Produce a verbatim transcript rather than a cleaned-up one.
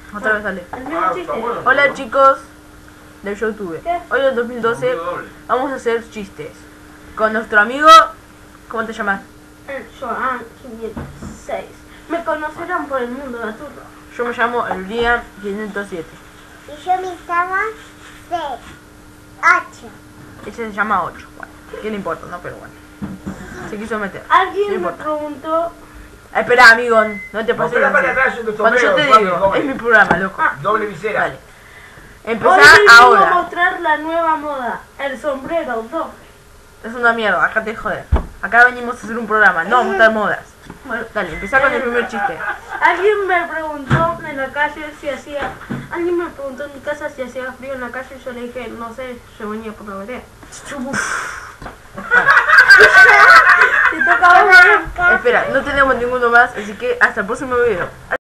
Otra vez sale. El mismo chiste. Hola chicos del YouTube. ¿Qué? Hoy en dos mil doce vamos a hacer chistes con nuestro amigo. ¿Cómo te llamas? El Joan quinientos seis. Me conocerán por el mundo de Aturro. Yo me llamo el Liam quinientos siete. Y yo me llamo C. ocho. Ese se llama ocho. Bueno, ¿qué le importa? No, pero bueno. Se quiso meter. No Alguien me importa. preguntó. Ah, espera, amigo, no te pases. Espera para atrás, yo te Cuando yo te sombrero, digo, doble. es mi programa, loco. Ah. Doble visera. Dale. Hoy Empezá les vengo a ahora. mostrar la nueva moda. El sombrero doble. Es una mierda, déjate de joder. Acá venimos a hacer un programa, no a mostrar modas. Bueno, dale, empezá con el primer chiste. Alguien me preguntó en la calle si hacía. Alguien me preguntó en mi casa si hacía frío en la calle y yo le dije, no sé, yo venía por la vereda. Te toca a vos. Espera, no tenemos ninguno más, así que hasta el próximo video.